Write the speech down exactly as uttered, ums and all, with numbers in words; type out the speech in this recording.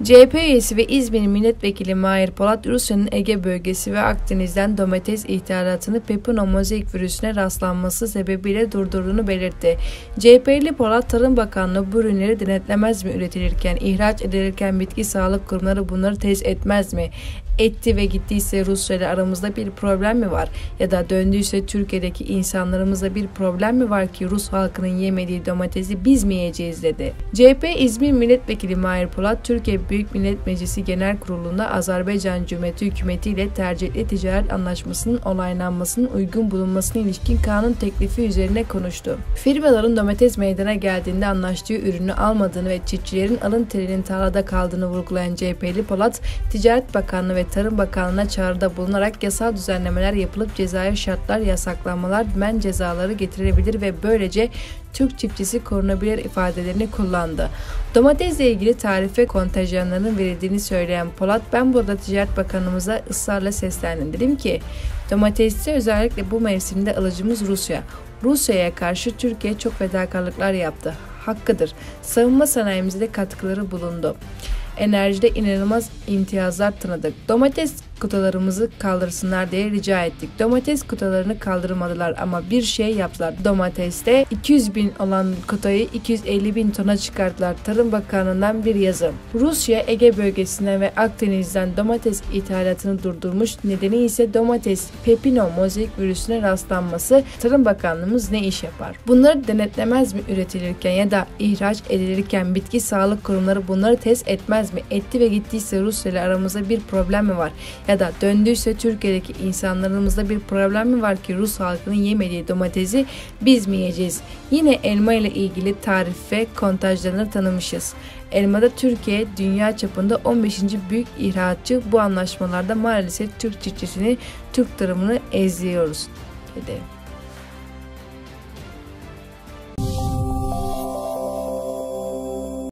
C H P üyesi ve İzmir Milletvekili Mahir Polat, Rusya'nın Ege bölgesi ve Akdeniz'den domates ithalatını Pepino mozaik virüsüne rastlanması sebebiyle durdurduğunu belirtti. C H P'li Polat, Tarım Bakanlığı bu ürünleri denetlemez mi, üretilirken, ihraç edilirken bitki sağlık kurumları bunları test etmez mi? Etti ve gittiyse Rusya ile aramızda bir problem mi var? Ya da döndüyse Türkiye'deki insanlarımızla bir problem mi var ki Rus halkının yemediği domatesi biz mi yiyeceğiz dedi. C H P İzmir Milletvekili Mahir Polat, Türkiye Büyük Millet Meclisi Genel Kurulu'nda Azerbaycan Cumhuriyeti Hükümeti ile tercihli ticaret anlaşmasının onaylanmasının uygun bulunmasına ilişkin kanun teklifi üzerine konuştu. Firmaların domates meydana geldiğinde anlaştığı ürünü almadığını ve çiftçilerin alın terinin tarlada kaldığını vurgulayan C H P'li Polat, Ticaret Bakanlığı ve Tarım Bakanlığı'na çağrıda bulunarak yasal düzenlemeler yapılıp cezai şartlar, yasaklanmalar, men cezaları getirilebilir ve böylece Türk çiftçisi korunabilir ifadelerini kullandı. Domatesle ilgili tarife kontenjanlarının verildiğini söyleyen Polat, ben burada Ticaret Bakanımıza ısrarla seslendim. Dedim ki, domateste özellikle bu mevsimde alıcımız Rusya. Rusya'ya karşı Türkiye çok fedakarlıklar yaptı. Hakkıdır. Savunma sanayimize de katkıları bulundu. Enerjide inanılmaz imtiyazlar tanıdık. Domates kotalarımızı kaldırsınlar diye rica ettik. Domates kotalarını kaldırmadılar ama bir şey yaptılar. Domateste iki yüz bin olan kotayı iki yüz elli bin tona çıkarttılar. Tarım Bakanlığı'ndan bir yazı. Rusya Ege bölgesinden ve Akdeniz'den domates ithalatını durdurmuş. Nedeni ise domates Pepino mozaik virüsüne rastlanması. Tarım Bakanlığımız ne iş yapar? Bunları denetlemez mi, üretilirken ya da ihraç edilirken bitki sağlık kurumları bunları test etmez mi? Etti ve gittiyse Rusya ile aramızda bir problem mi var? Ya da döndüyse Türkiye'deki insanlarımızda bir problem mi var ki Rus halkının yemediği domatesi biz mi yiyeceğiz? Yine elma ile ilgili tarif ve kontajlarını tanımışız. Elmada Türkiye dünya çapında on beşinci büyük ihracatçı. Bu anlaşmalarda maalesef Türk çiftçisini, Türk tarımını eziyoruz dedi.